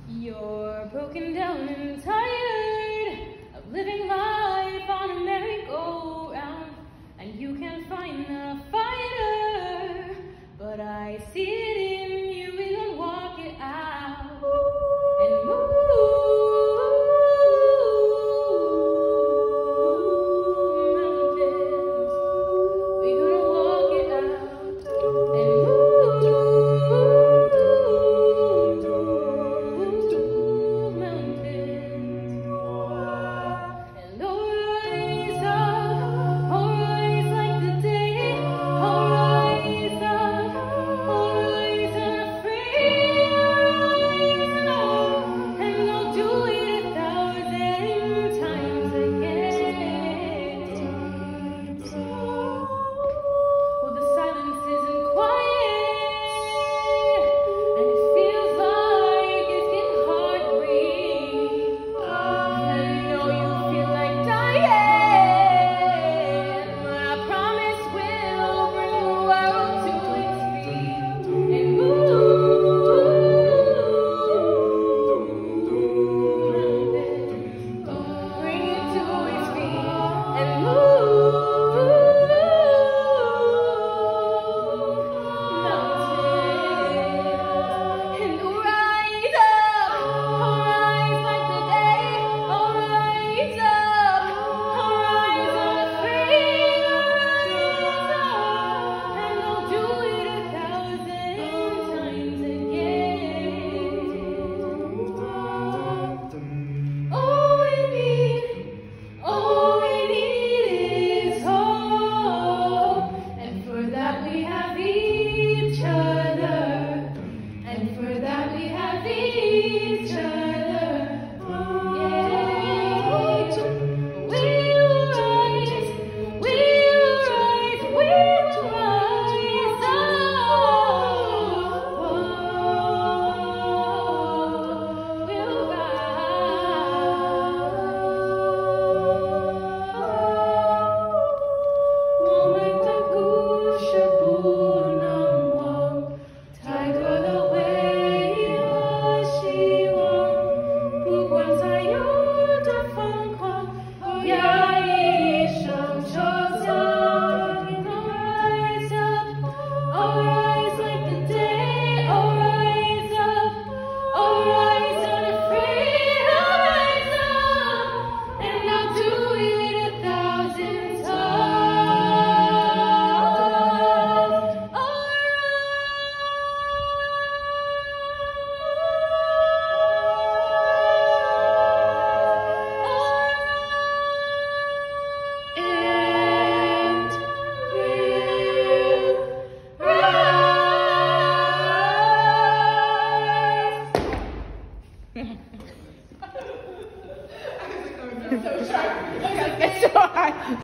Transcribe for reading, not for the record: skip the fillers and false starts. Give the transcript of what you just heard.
You're broken down and tired of living life on a merry-go-round, and you can't find the fighter, but I see it in you. We gonna walk it out and move mountains. We gonna walk it out and move mountains. And rise up, rise like the day. Rise up, rise unafraid. Rise up, and I'll do it 1,000 times again. Well, the silence isn't quiet, and it feels like it's getting hard to breathe. I know you feel like dying, but I promise we'll bring the world to its feet and move mountains. Bring it to its feet and move mountains. And rise up, rise like the day. Rise up, rise unafraid. Rise up, and I'll do it 1,000 times again. All we need is hope, and for that we have each other, and for that we have each other. Yeah. We will rise, we will rise, we will rise up. We'll I'll rise like the day. I'll rise up. I'll rise unafraid. I'll rise up, and I'll do it 1,000 times. It's so hard.